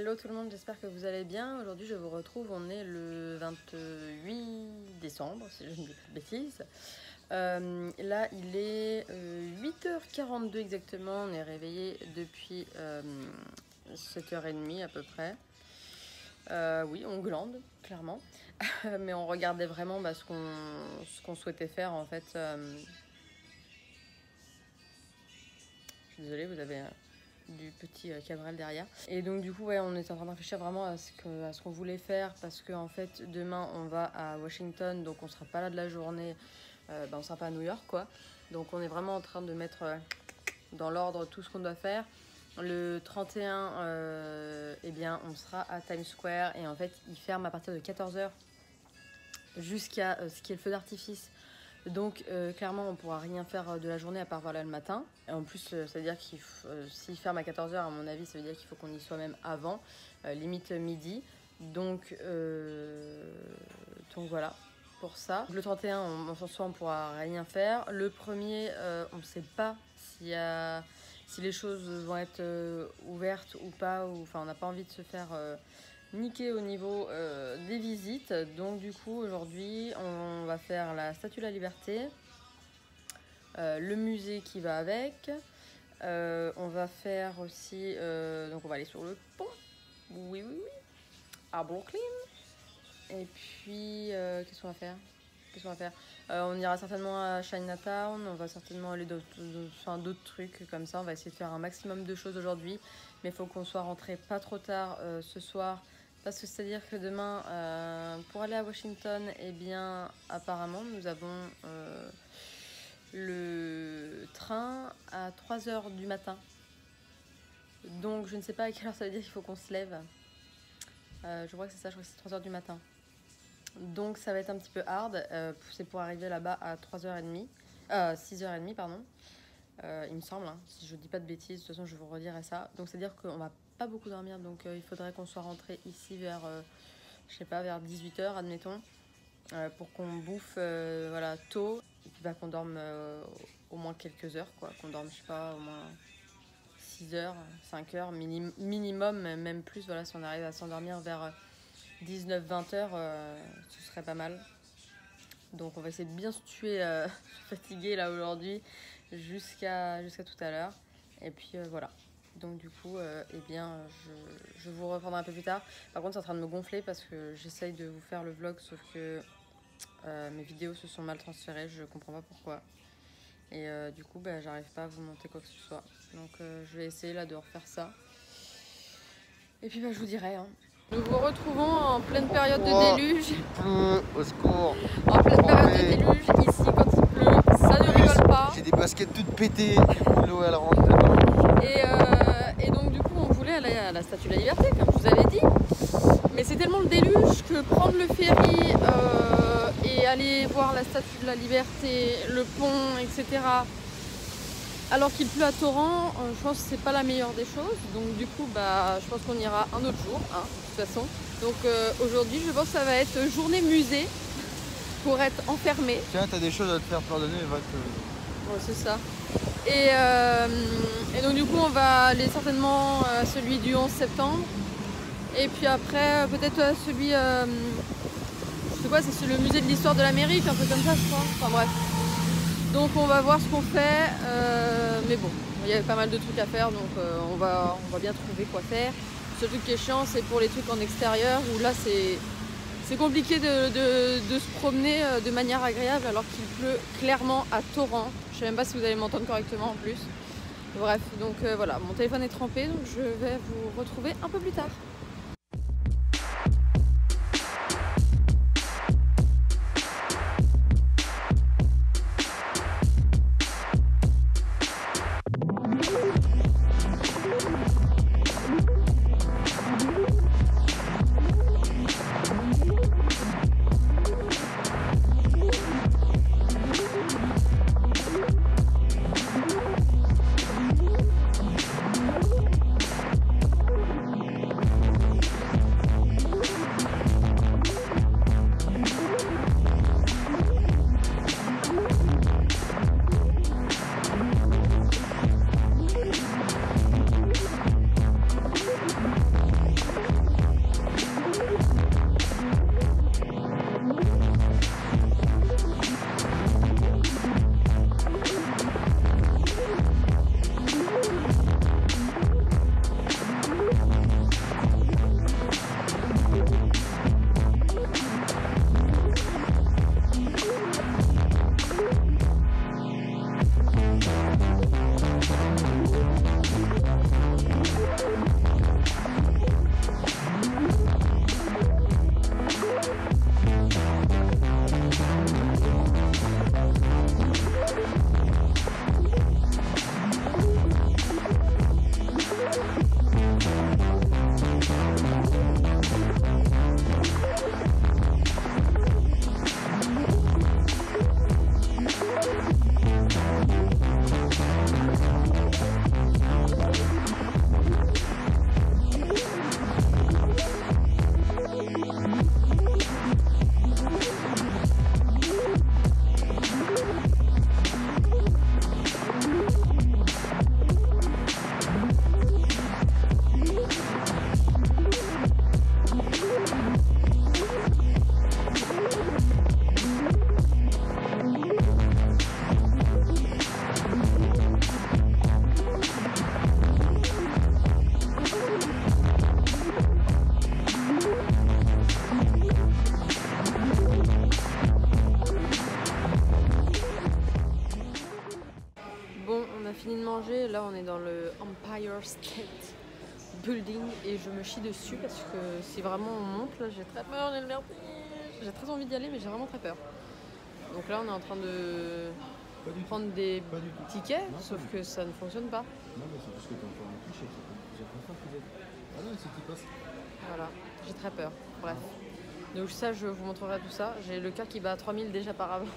Hello tout le monde, j'espère que vous allez bien. Aujourd'hui je vous retrouve, on est le 28 décembre, si je ne dis pas de bêtises. Là il est 8h42 exactement, on est réveillé depuis 7h30 à peu près. Oui, on glande, clairement. Mais on regardait vraiment ce qu'on souhaitait faire en fait. Je suis désolée, vous avez du petit Cabrel derrière. Et donc du coup, ouais, on est en train de réfléchir vraiment à ce qu'on voulait faire parce que en fait, demain, on va à Washington, donc on sera pas là de la journée. On sera pas à New York, quoi. Donc on est vraiment en train de mettre dans l'ordre tout ce qu'on doit faire. Le 31, eh bien, on sera à Times Square et en fait, il ferme à partir de 14h jusqu'à ce qui est le feu d'artifice. Donc clairement on pourra rien faire de la journée à part voilà le matin. Et en plus ça veut dire qu'il s'il ferme à 14h à mon avis ça veut dire qu'il faut qu'on y soit même avant, limite midi. Donc voilà pour ça. Le 31 on pourra rien faire. Le premier on ne sait pas si les choses vont être ouvertes ou pas, enfin on n'a pas envie de se faire niqué au niveau des visites. Donc du coup aujourd'hui on va faire la Statue de la Liberté, le musée qui va avec, on va faire aussi donc on va aller sur le pont, oui à Brooklyn. Et puis qu'est-ce qu'on va faire, on ira certainement à Chinatown, on va certainement aller d'autres trucs comme ça. On va essayer de faire un maximum de choses aujourd'hui, mais il faut qu'on soit rentré pas trop tard ce soir. Parce que c'est-à-dire que demain, pour aller à Washington, eh bien, apparemment, nous avons le train à 3h du matin. Donc, je ne sais pas à quelle heure ça veut dire qu'il faut qu'on se lève. Je crois que c'est ça, je crois que c'est 3h du matin. Donc, ça va être un petit peu hard. C'est pour arriver là-bas à 3h30. 6h30, pardon. Il me semble, hein, si je dis pas de bêtises, de toute façon, je vous redirai ça. Donc, c'est-à-dire qu'on va pas beaucoup dormir, donc il faudrait qu'on soit rentré ici vers je sais pas, vers 18h admettons, pour qu'on bouffe voilà tôt et puis qu'on dorme au moins quelques heures, quoi, qu'on dorme je sais pas au moins 6h 5h minimum, même plus. Voilà, si on arrive à s'endormir vers 19-20h ce serait pas mal. Donc on va essayer de bien se tuer fatigué là aujourd'hui jusqu'à tout à l'heure. Et puis voilà. Donc du coup, eh bien, je vous reprendrai un peu plus tard. Par contre, c'est en train de me gonfler parce que j'essaye de vous faire le vlog, sauf que mes vidéos se sont mal transférées, je comprends pas pourquoi. Et du coup, j'arrive pas à vous monter quoi que ce soit. Donc je vais essayer là de refaire ça. Et puis je vous dirai. Hein. Nous vous retrouvons en pleine période de déluge. Au secours. En pleine période de déluge, ici quand il pleut, ça ne rigole pas. J'ai des baskets toutes pétées, du coup l'eau elle rentre dedans. Et donc du coup on voulait aller à la Statue de la Liberté, comme je vous avais dit. Mais c'est tellement le déluge que prendre le ferry et aller voir la Statue de la Liberté, le pont, etc. alors qu'il pleut à torrent, je pense que c'est pas la meilleure des choses. Donc du coup je pense qu'on ira un autre jour, hein, de toute façon. Donc aujourd'hui je pense que ça va être journée musée pour être enfermé. Tiens, t'as des choses à te faire pardonner, va te... Ouais, c'est ça. Et donc du coup on va aller certainement à celui du 11 septembre. Et puis après peut-être celui, je sais pas, c'est le musée de l'histoire de l'Amérique, un peu comme ça je crois. Enfin bref. Donc on va voir ce qu'on fait, mais bon, il y a pas mal de trucs à faire, donc on va bien trouver quoi faire. Le seul truc qui est chiant, c'est pour les trucs en extérieur, où là c'est compliqué de se promener de manière agréable alors qu'il pleut clairement à torrent. Je sais même pas si vous allez m'entendre correctement en plus. Bref, donc voilà, mon téléphone est trempé, donc je vais vous retrouver un peu plus tard. là on est dans le Empire State Building et je me chie dessus parce que si vraiment on monte là j'ai très peur, j'ai très envie d'y aller mais j'ai vraiment très peur. Donc là on est en train de prendre des tickets, sauf que ça ne fonctionne pas. Non mais c'est parce que t'es encore en cliché, j'ai pas faim que vous êtes. Ah non, c'est qui passe. Voilà, j'ai très peur, bref. Donc ça je vous montrerai tout ça, j'ai le cœur qui bat à 3000 déjà par avance.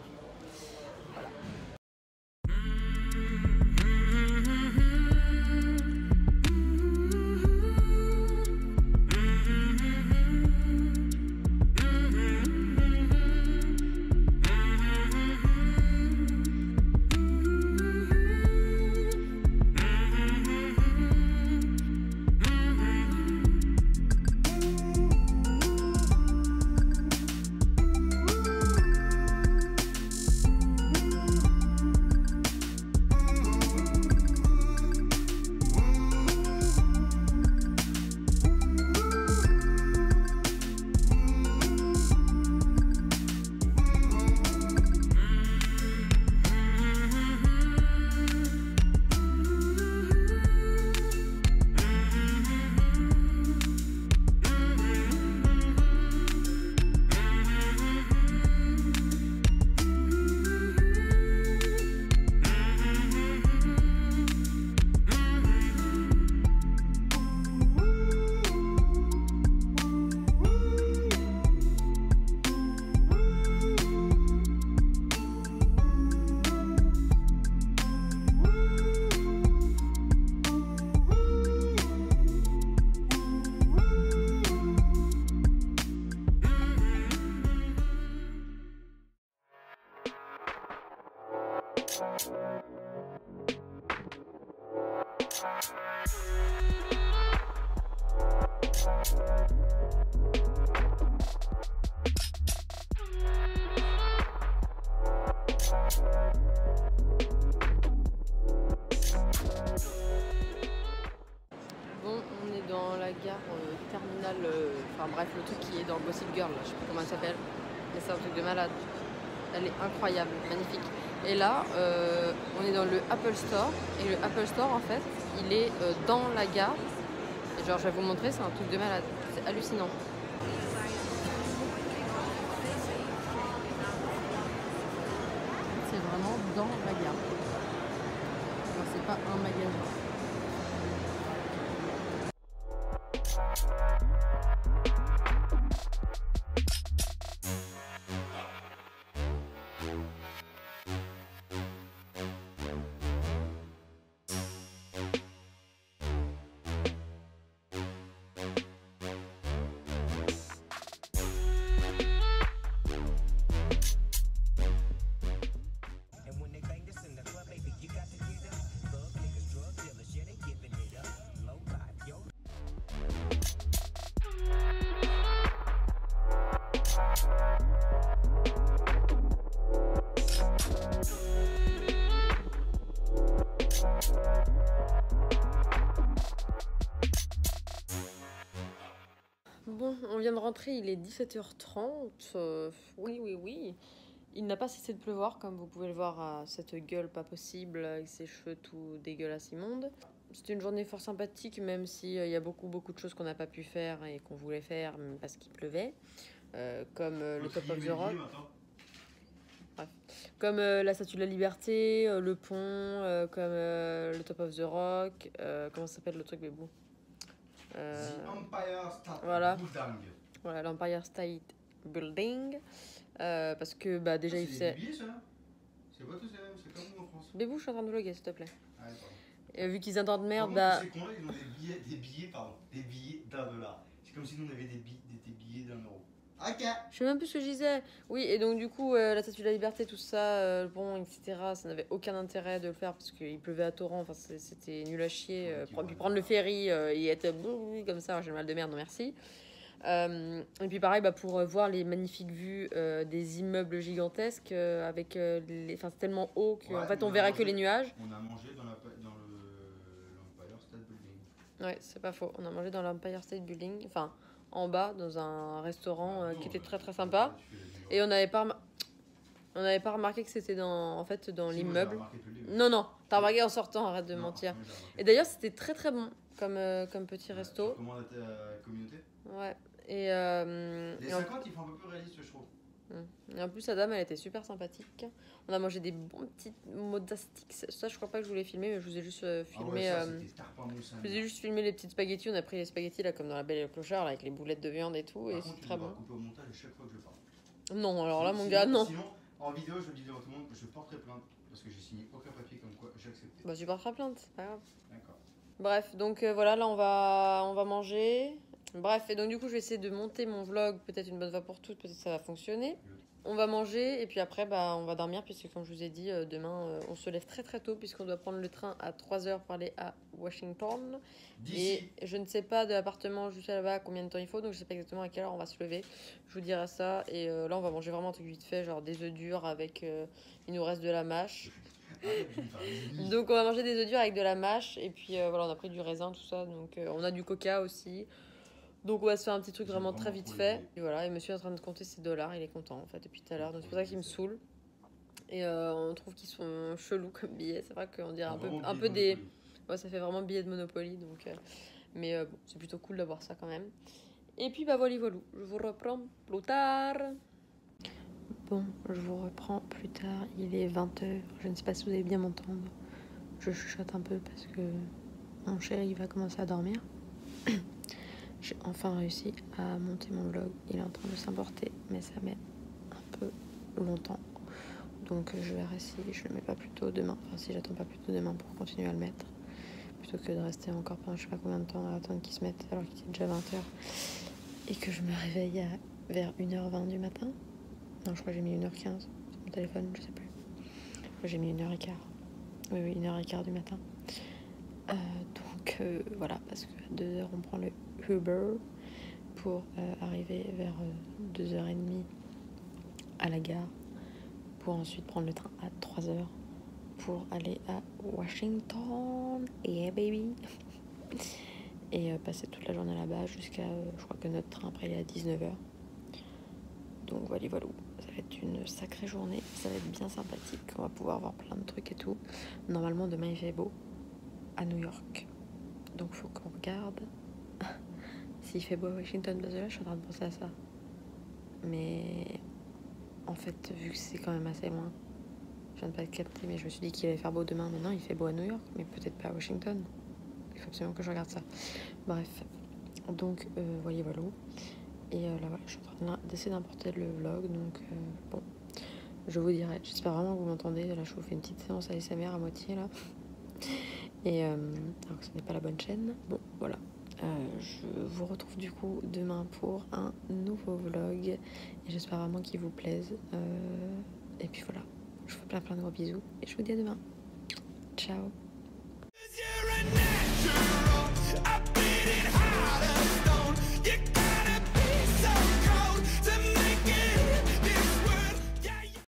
Bon, on est dans la gare terminale, enfin bref, le truc qui est dans Gossip Girl, là, je sais pas comment elle s'appelle, mais c'est un truc de malade. Elle est incroyable, magnifique. Et là, on est dans le Apple Store, et le Apple Store, en fait, il est dans la gare. Et genre, je vais vous montrer, c'est un truc de malade, c'est hallucinant. C'est vraiment dans la gare. Alors, c'est pas un magasin. Bon, on vient de rentrer, il est 17h30. Oui. Il n'a pas cessé de pleuvoir, comme vous pouvez le voir à cette gueule pas possible, avec ses cheveux tout dégueulasses immondes. C'était une journée fort sympathique, même s'il y a beaucoup de choses qu'on n'a pas pu faire et qu'on voulait faire parce qu'il pleuvait. Comme le Top of the Rock. Bref. Comme la Statue de la Liberté, le pont, comme le Top of the Rock. Comment ça s'appelle le truc, Bébou? The Empire State voilà. Building. Voilà, l'Empire State Building. Parce que bah, déjà il faisait. C'est des billets, ça? C'est quoi tout ça? C'est comme nous en France. Bébou, je suis en train de vlogger, s'il te plaît. Ah, ouais, Et vu qu'ils entendent merde, bah. bah. C'est con là, ils ont des billets d'$1. C'est comme si nous on avait des billets d'€1. Ok. Je sais même plus ce que je disais. Oui, et donc du coup, la Statue de la Liberté, tout ça, bon, etc., ça n'avait aucun intérêt de le faire parce qu'il pleuvait à torrent, enfin c'était nul à chier. Puis prendre le ferry et être comme ça, j'ai mal de merde, non merci. Et puis pareil, bah, pour voir les magnifiques vues des immeubles gigantesques avec enfin c'est tellement haut qu'en fait on verrait que les nuages. On a mangé dans l'Empire State Building. Ouais, c'est pas faux. On a mangé dans l'Empire State Building, enfin en bas dans un restaurant qui était très très sympa. Et on n'avait pas On n'avait pas remarqué que c'était en fait dans Si, moi, l'immeuble. j'avais remarqué depuis le début. Non, non, t'as remarqué en sortant, arrête de Non, mentir. moi, j'avais remarqué. Et d'ailleurs, c'était très très bon comme petit Tu resto. recommandes à ta communauté? Ouais. Les Et en... 50, ils font un peu plus réaliste, je trouve. Et en plus, la dame, elle était super sympathique. On a mangé des bons petits mozzasticks. Ça, je crois pas que je voulais filmer, mais je vous ai juste Ah filmé. ouais, ça, c'était tarpin-mousse. Je vous ai juste filmé les petites spaghettis. On a pris les spaghettis là, comme dans La Belle et le Clochard, là, avec les boulettes de viande et tout. Par Et contre, c'est tu très devras bon. couper au montage à chaque fois que je parle. Non, alors là, mon Sinon- gars, non. Sinon, en vidéo, je le dis devant tout le monde, je porterai plainte parce que j'ai signé aucun papier comme quoi j'ai accepté. Bah, tu porteras plainte, c'est pas grave. D'accord. Bref, donc voilà, là, on va manger. Bref, et donc du coup, je vais essayer de monter mon vlog, peut-être une bonne fois pour toutes, peut-être ça va fonctionner. On va manger et puis après, bah, on va dormir puisque, comme je vous ai dit, demain, on se lève très très tôt puisqu'on doit prendre le train à 3h pour aller à Washington. D'ici. Et je ne sais pas de l'appartement jusqu'à là-bas combien de temps il faut, donc je sais pas exactement à quelle heure on va se lever. Je vous dirai ça. Et là, on va manger vraiment un truc vite fait, genre des œufs durs avec. Il nous reste de la mâche. Arrête de me faire des ennemis. Donc, on va manger des œufs durs avec de la mâche. Et puis voilà, on a pris du raisin, tout ça. Donc, on a du coca aussi. Donc, on va se faire un petit truc J'ai vraiment vraiment très vite trop fait. aimé. Et voilà, et monsieur est en train de compter ses dollars. Il est content en fait depuis tout à l'heure. Donc, c'est pour ça qu'il me saoule. Et on trouve qu'ils sont chelous comme billets. C'est vrai qu'on dirait un peu des. Ouais, ça fait vraiment billet de Monopoly. Donc, mais bon, c'est plutôt cool d'avoir ça quand même. Et puis, bah voilà, voilà. Je vous reprends plus tard. Bon, je vous reprends plus tard. Il est 20h. Je ne sais pas si vous allez bien m'entendre. Je chuchote un peu parce que mon chéri va commencer à dormir. J'ai enfin réussi à monter mon vlog. Il est en train de s'importer, mais ça met un peu longtemps. Donc je verrai si je le mets pas plus tôt demain. Enfin, si j'attends pas plus tôt demain pour continuer à le mettre. Plutôt que de rester encore pendant je sais pas combien de temps à attendre qu'il se mette alors qu'il est déjà 20h. Et que je me réveille vers 1h20 du matin. Non, je crois que j'ai mis 1h15 sur mon téléphone, je sais plus. J'ai mis 1h15. Oui, 1h15 du matin. Donc voilà, parce que à 2h on prend le Uber pour arriver vers 2h30 à la gare, pour ensuite prendre le train à 3h pour aller à Washington. Yeah baby. Et passer toute la journée là-bas jusqu'à, je crois que notre train après il est à 19h. Donc voilà, voilà. Ça va être une sacrée journée, ça va être bien sympathique, on va pouvoir voir plein de trucs et tout. Normalement demain il fait beau à New York, donc faut qu'on regarde s'il fait beau à Washington, parce que là je suis en train de penser à ça. Mais en fait, vu que c'est quand même assez loin, je viens de pas le capter, mais je me suis dit qu'il allait faire beau demain. Maintenant il fait beau à New York, mais peut-être pas à Washington. Il faut absolument que je regarde ça. Bref, donc voyez voilà. Et là voilà, je suis en train d'essayer d'importer le vlog, donc bon, je vous dirai. J'espère vraiment que vous m'entendez. Là je vous fais une petite séance ASMR à moitié là. Et alors que ce n'est pas la bonne chaîne. Bon voilà. Je vous retrouve du coup demain pour un nouveau vlog. Et j'espère vraiment qu'il vous plaise. Et puis voilà. Je vous fais plein de gros bisous. Et je vous dis à demain. Ciao.